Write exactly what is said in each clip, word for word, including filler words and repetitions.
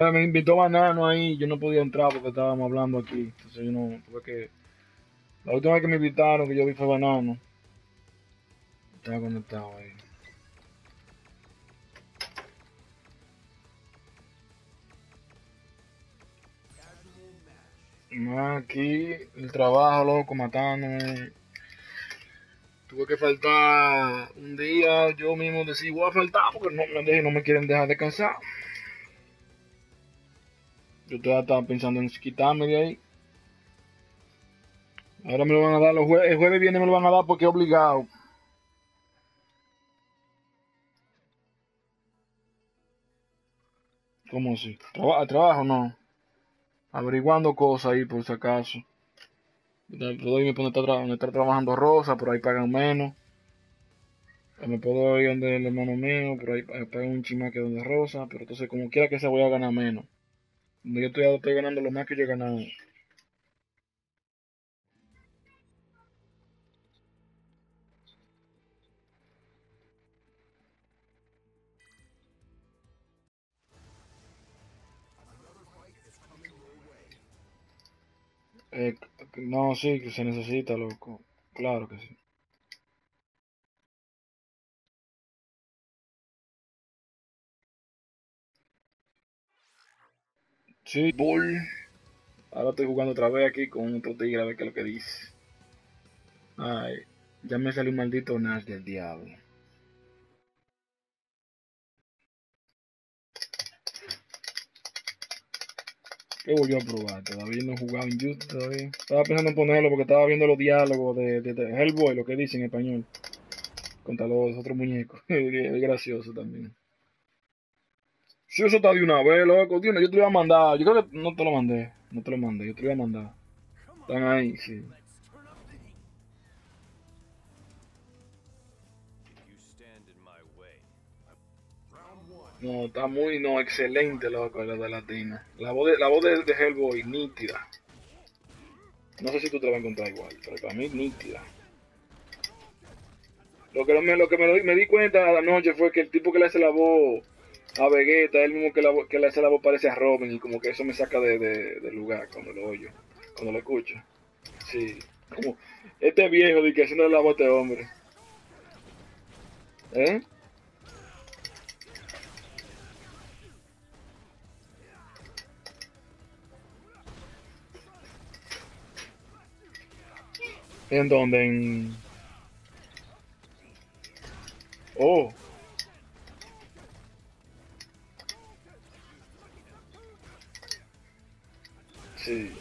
Me invitó Banano ahí, yo no podía entrar porque estábamos hablando aquí. Entonces yo no, tuve que... La última vez que me invitaron, que yo vi fue Banano. Estaba conectado ahí. No, aquí el trabajo, loco, matándome. Tuve que faltar un día, yo mismo decidí voy a faltar porque no me, dejen, no me quieren dejar descansar. Yo todavía estaba pensando en quitarme de ahí. Ahora me lo van a dar, los jue el jueves viene me lo van a dar porque es obligado. ¿Cómo así? ¿Traba ¿Trabajo? No. Averiguando cosas ahí por si acaso. Puedo irme por donde está, donde está trabajando Rosa, por ahí pagan menos. Me puedo ir donde el hermano mío, por ahí pagan un chimaque donde Rosa, pero entonces como quiera que sea voy a ganar menos. Donde yo estoy, estoy ganando lo más que yo he ganado. Eh, no, sí, que se necesita, loco. Claro que sí. Sí, Bull. Ahora estoy jugando otra vez aquí con otro tigre a ver qué es lo que dice. Ay, ya me salió un maldito Nash del diablo. ¿Qué voy yo a probar? Todavía no he jugado en YouTube todavía. Estaba pensando en ponerlo porque estaba viendo los diálogos de, de, de Hellboy, lo que dice en español. Contra los otros muñecos. Es gracioso también. Si eso está de una vez, loco, tío, yo te lo iba a mandar. Yo creo que no te lo mandé. No te lo mandé, yo te lo iba a mandar. Están ahí, sí. No, está muy, no, excelente, loco, la de Latina. La voz de, la voz de, de Hellboy, nítida. No sé si tú te la vas a encontrar igual, pero para mí, nítida. Lo que, me, lo que me, me di cuenta anoche fue que el tipo que le hace la voz a Vegeta es el mismo que, la, que le hace la voz parece a Robin y como que eso me saca de, de, de lugar cuando lo oyo, cuando lo escucho. Sí, como este viejo de que haciendo la voz de hombre. ¿Eh? ¿En dónde? En... Oh, sí.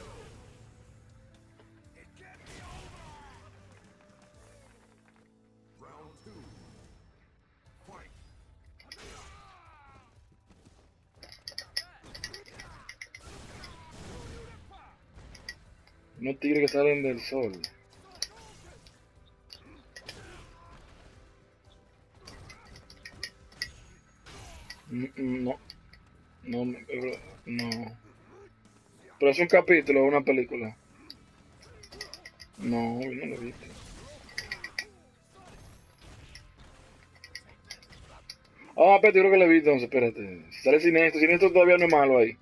Unos tigres que salen del sol. Mm, mm, No, no, pero- no. Pero es un capítulo, una película. No, yo no lo he visto. Ah, espérate, yo creo que lo he visto, entonces, espérate. Si sale Sinestro, Sinestro todavía no es malo ahí.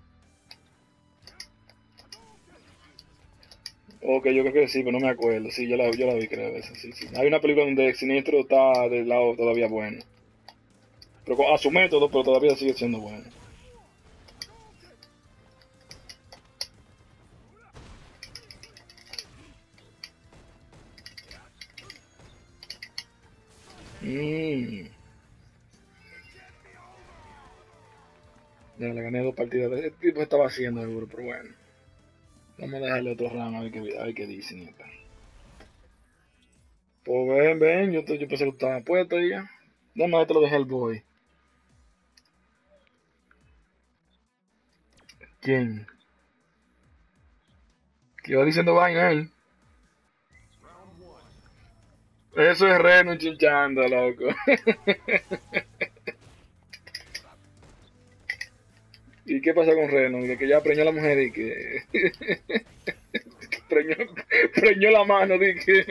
Ok, yo creo que sí, pero no me acuerdo. Sí, yo la, yo la vi, creo, esa, sí, sí. Hay una película donde Sinestro está del lado todavía bueno. Pero con- a su método, pero todavía sigue siendo bueno. Mmm. Ya le gané dos partidas. Ese tipo estaba haciendo seguro, pero bueno. Vamos a dejarle otro round a ver qué, a ver qué dicen acá. Pues ven, ven, yo, yo pensé que estaba puesto ya. Déjame te lo dejé el boy. ¿Quién? Que va diciendo vaina él. Eso es Reno chinchando, loco. ¿Y qué pasa con Reno? Que, que ya preñó a la mujer y que... preñó, preñó la mano, dije.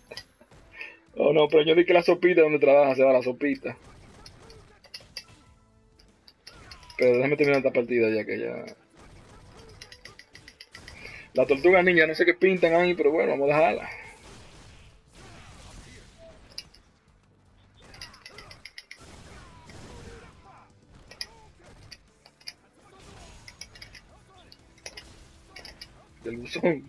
Oh no, preñó di que la sopita donde trabaja se va la sopita. Pero déjame terminar esta partida ya que ya... La tortuga ninja, no sé qué pintan ahí, pero bueno, vamos a dejarla. Del buzón.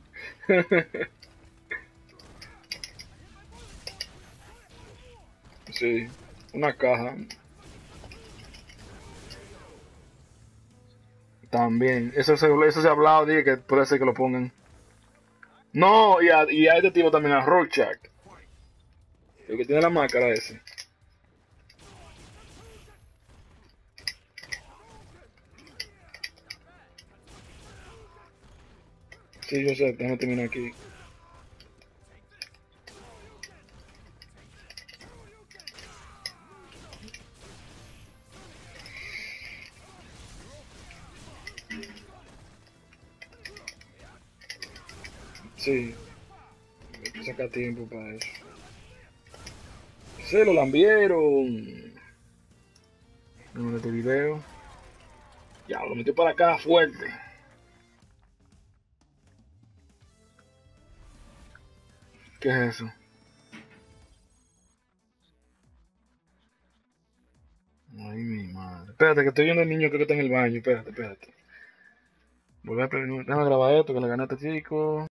Sí, una caja. También. Eso se, eso se ha hablado, dije que puede ser que lo pongan. No, y a, y a este tipo también, a Rorschach. El que tiene la máscara ese. Sí, yo sé, déjame terminar aquí. Sí, hay que sacar tiempo para eso. Se lo lambieron. Vamos a este video. Ya, lo metió para acá fuerte. ¿Qué es eso? Ay, mi madre. Espérate, que estoy viendo al niño que está en el baño. Espérate, espérate. Volver a, déjame grabar esto que le gané a este chico.